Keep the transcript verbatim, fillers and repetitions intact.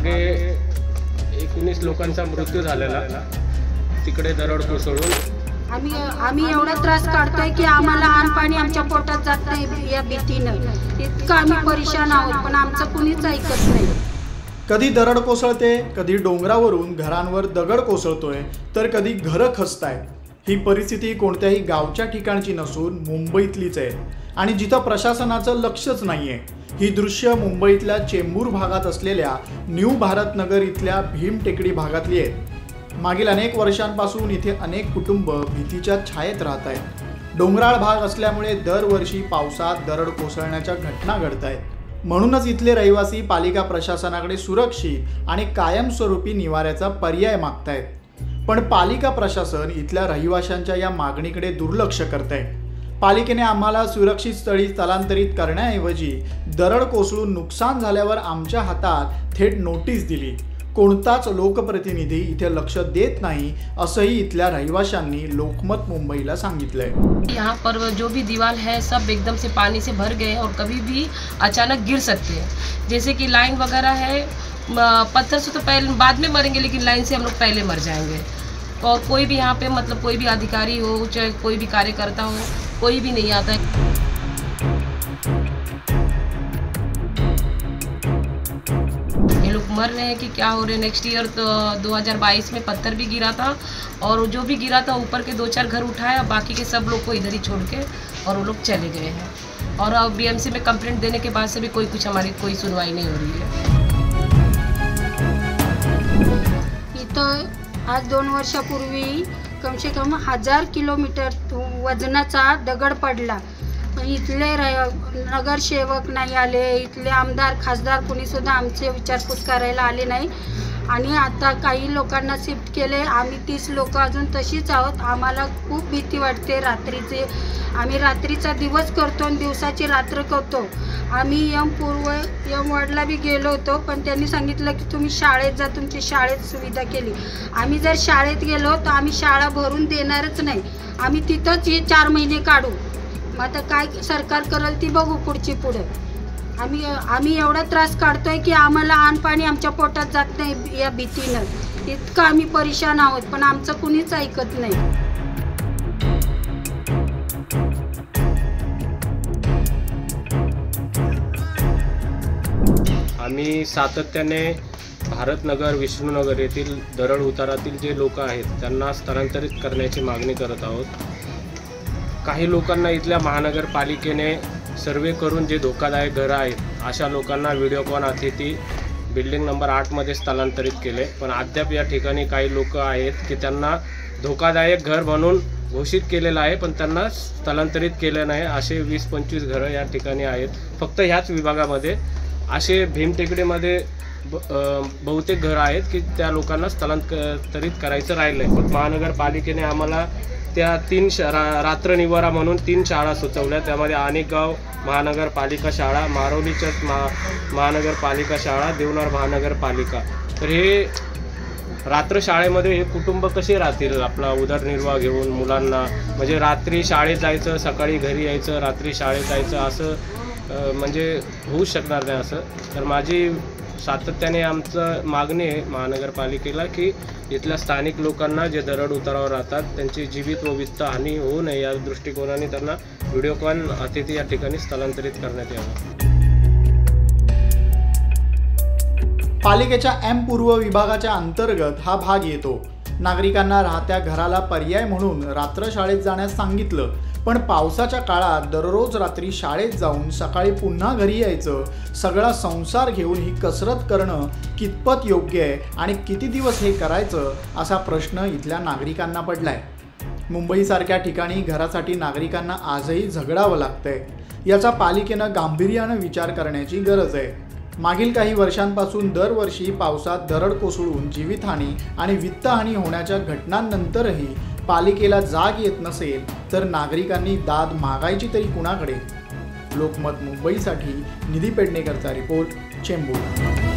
मागे एकोणीस लोकांचा मृत्यू झालेला तिकडे दरड कोसळून। आम्ही आम्ही एवढा त्रास काढतोय की आम्हाला अन्न पाणी आमच्या पोटात जात नाही या भीतीनं, इतकं आम्ही परेशान आहोत, पण आमचं कुणीच ऐकत नाही। कधी दरड कोसळते, कधी डोंगरावरून घरांवर दगड कोसळतोय, तर कधी घरं खचतायत। ही परिस्थिती कोणत्याही गावच्या ठिकाणची नसून मुंबईतलीच आहे आणि जिथं प्रशासनाचं लक्षच नाहीये। ही दृश्य मुंबईतल्या चेंबूर भागात असलेल्या न्यू भारत नगर इथल्या भीम टेकडी भागातली आहेत। मागील अनेक वर्षांपासून इथे अनेक कुटुंब भीतीच्या छायेत राहत आहेत। डोंगराळ भाग असल्यामुळे दरवर्षी पावसात दरड कोसळण्याच्या घटना घडत आहेत। म्हणूनच इथले रहिवासी पालिका प्रशासनाकडे सुरक्षित आणि कायमस्वरूपी निवाऱ्याचा पर्याय मागतायत, पण पालिका प्रशासन इथल्या रहिवाशांच्या या मागणीकडे दुर्लक्ष करतंय। पालिकेने आम्हाला सुरक्षित स्थळी स्थलांतरित करण्याऐवजी दरड कोसळून नुकसान झाल्यावर आमच्या हातात थेट नोटीस दिली। कोणताच लोकप्रतिनिधी इथे लक्ष देत नाही असंही इथल्या रहिवाशांनी लोकमत मुंबईला सांगितलंय। यहाँ पर जो भी दीवार है सब एकदम से पानी से भर गए और कभी भी अचानक गिर सकते हैं। जैसे कि लाइन वगैरह है, पत्थर से तो पहले बाद में मरेंगे, लेकिन लाइन से हम लोग पहले मर जाएंगे। और कोई भी यहाँ पे मतलब कोई भी अधिकारी हो चाहे कोई भी कार्यकर्ता हो, कोई भी नहीं आता है। ये लोग मर रहे हैं कि क्या हो रहे हैं। नेक्स्ट ईयर तो दो हज़ार बाईस में पत्थर भी गिरा था और जो भी गिरा था ऊपर के दो चार घर उठाया, बाकी के सब लोग को इधर ही छोड़ के और वो लोग चले गए हैं। और अब बीएमसी में कंप्लेंट देने के बाद से भी कोई कुछ हमारी कोई सुनवाई नहीं हो रही है। इथं आज दोन वर्षापूर्वी कम से कम हजार किलोमीटर वजनाचा दगड पडला, इथले नगरसेवक नाही आले, इथले आमदार खासदार कोणी सुद्धा आमचे विचारपूस करायला आले नाही। आणि आता काही लोकांना शिफ्ट केले, आम्ही तीस लोक अजून तशीच आहोत। आम्हाला खूप भीती वाटते रात्रीचे, आम्ही रात्रीचा दिवस करतो आणि दिवसाची रात्र करतो। आम्ही यम पूर्व यम वार्डला भी गेलो होतो, पण त्यांनी सांगितलं की तुम्ही शाळेत जा, तुमची शाळेत सुविधा केली। आम्ही जर शाळेत गेलो तर आम्ही शाळा भरून देणारच नाही, आम्ही तिथंच हे चार महिने काढू। मग आता काय सरकार करेल ती बघू पुढची पुढे। आम्ही आम्ही एवढा त्रास काढतोय की आम्हाला अन्न पाणी आमच्या पोटात जात नाही या भीतीनं, इतकं आम्ही परेशान आहोत, पण आमचं कुणीच ऐकत नाही। आम्ही सातत्याने भारतनगर विष्णुनगर येथील दरड उतारातील जे लोक आहेत त्यांना स्थलांतरित करण्याची मागणी करत आहोत। काही लोकांना इथल्या महानगरपालिकेने सर्वे करून जे धोकादायक घरं आहेत अशा लोकांना व्हिडिओकॉन अतिथी बिल्डिंग नंबर आठमध्ये स्थलांतरित केले, पण अद्याप या ठिकाणी काही लोक आहेत की त्यांना धोकादायक घर म्हणून घोषित केलेलं आहे, पण त्यांना स्थलांतरित केलं नाही। असे वीस पंचवीस घरं या ठिकाणी आहेत फक्त ह्याच विभागामध्ये। असे भीमटेकडीमध्ये बहुतेक घरं आहेत की त्या लोकांना स्थलांतरित करायचं राहिलं आहे, पण महानगरपालिकेने आम्हाला त्या तीन रा रात्र निवारा म्हणून तीन शाळा सुचवल्या, त्यामध्ये अनेक गाव महानगरपालिका शाळा, मारोलीच्याच महा महानगरपालिका शाळा, देवनार महानगरपालिका। तर हे रात्र शाळेमध्ये हे कुटुंब कसे राहतील आपला उदरनिर्वाह घेऊन मुलांना, म्हणजे रात्री शाळेत जायचं, सकाळी घरी यायचं, रात्री शाळेत जायचं, असं म्हणजे होऊच शकणार नाही असं। तर माझी सातत्याने आमचं मागणी आहे महानगरपालिकेला की इथल्या स्थानिक लोकांना जे दरड उतारावर राहतात त्यांची जीवित व वित्त हानी होऊ नये या दृष्टिकोनाने त्यांना व्हिडिओकॉन अतिथी या ठिकाणी स्थलांतरित करण्यात यावं। पालिकेच्या एम पूर्व विभागाच्या अंतर्गत हा भाग येतो। नागरिकांना राहत्या घराला पर्याय म्हणून रात्र शाळेत जाण्यास सांगितलं, पण पावसाच्या काळात दररोज रात्री शाळेत जाऊन सकाळी पुन्हा घरी यायचं, सगळा संसार घेऊन ही कसरत करणं कितपत योग्य आहे आणि किती दिवस हे करायचं असा प्रश्न इथल्या नागरिकांना पडलाय। मुंबईसारख्या ठिकाणी घरासाठी नागरिकांना आजही झगडावं लागतंय, याचा पालिकेनं गांभीर्यानं विचार करण्याची गरज आहे। मागील काही वर्षांपासून दरवर्षी पावसात दरड कोसळून जीवितहानी आणि वित्तहानी होण्याच्या घटनांनंतरही पालिकेला जाग येत नसेल तर नागरिकांनी दाद मागायची तरी कुणाकडे? लोकमत मुंबईसाठी निधी पेडणेकरचा रिपोर्ट, चेंबूर।